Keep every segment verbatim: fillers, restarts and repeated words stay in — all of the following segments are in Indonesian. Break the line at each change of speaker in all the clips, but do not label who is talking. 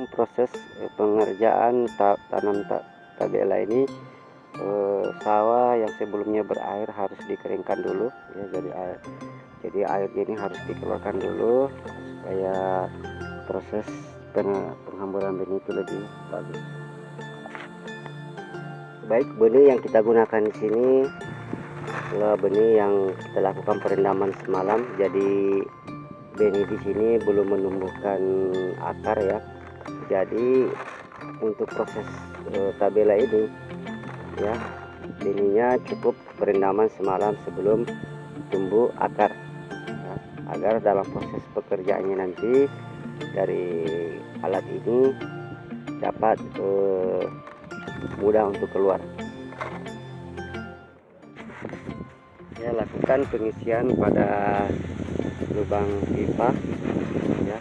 Sebelum proses eh, pengerjaan ta tanam ta tabela ini, eh, sawah yang sebelumnya berair harus dikeringkan dulu ya. Jadi air jadi air ini harus dikeluarkan dulu supaya proses peng penghamburan benih itu lebih bagus. Baik, benih yang kita gunakan di sini adalah benih yang kita lakukan perendaman semalam. Jadi benih di sini belum menumbuhkan akar ya. Jadi untuk proses e, tabela ini ya, benihnya cukup perendaman semalam sebelum tumbuh akar ya, agar dalam proses pekerjaannya nanti dari alat ini dapat e, mudah untuk keluar. Ya, lakukan pengisian pada lubang pipa ya.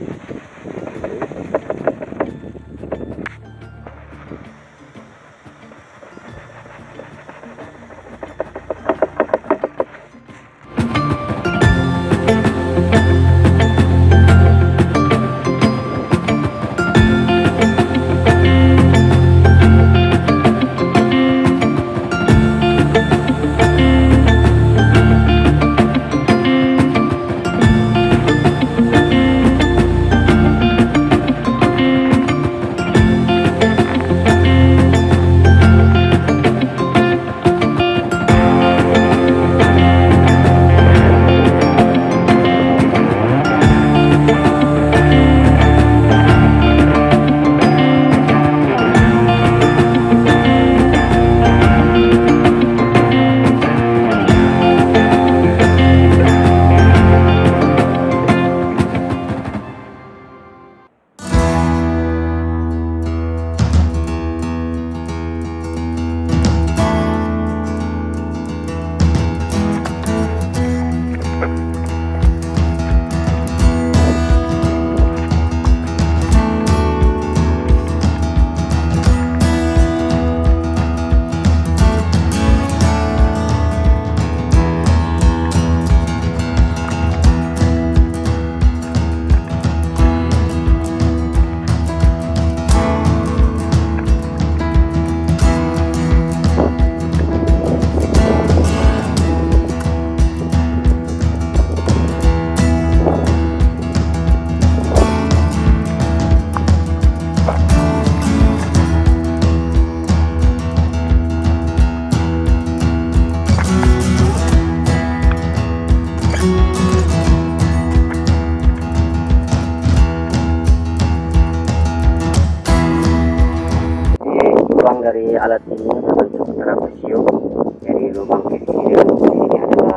Dari alat ini berbentuk trapesium, jadi lubang ke sini dan ke sini adalah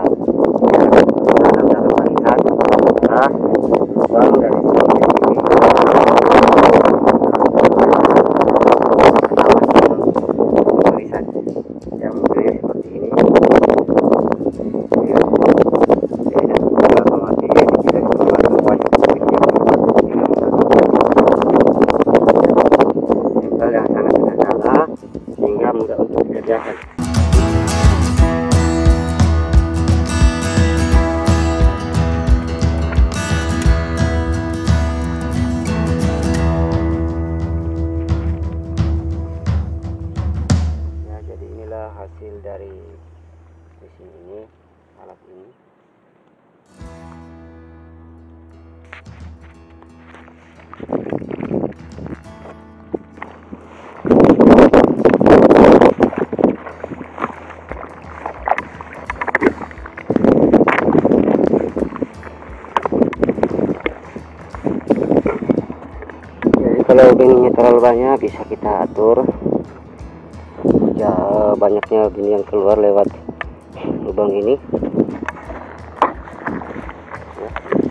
dalam dalam barisan. Nah, lubang dari sini ke sini barisan yang berdiri seperti ini. Ya, dan juga memakai kita menggunakan wajib yang sangat sederhana sehingga mudah untuk dikerjakan. Ya, jadi inilah hasil dari mesin ini, alat ini. Kalau benihnya terlalu banyak bisa kita atur ya, banyaknya benih yang keluar lewat lubang ini ya.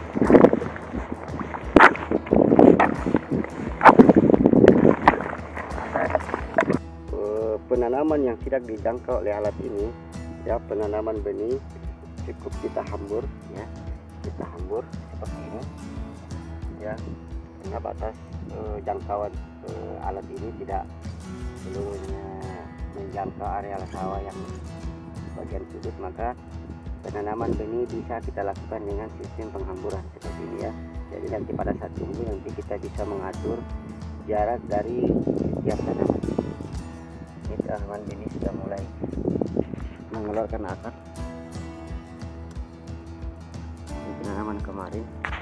Penanaman yang tidak dijangkau oleh alat ini ya, penanaman benih cukup kita hambur ya, kita hambur seperti ini ya, karena batas eh, jangkauan eh, alat ini tidak seluruhnya menjangkau area sawah yang bagian sudut, maka penanaman benih bisa kita lakukan dengan sistem penghamburan seperti ini ya. Jadi nanti pada saat tumbuh nanti kita bisa mengatur jarak dari setiap tanaman. Ini tanaman benih sudah mulai mengeluarkan akar. Ini tanaman kemarin.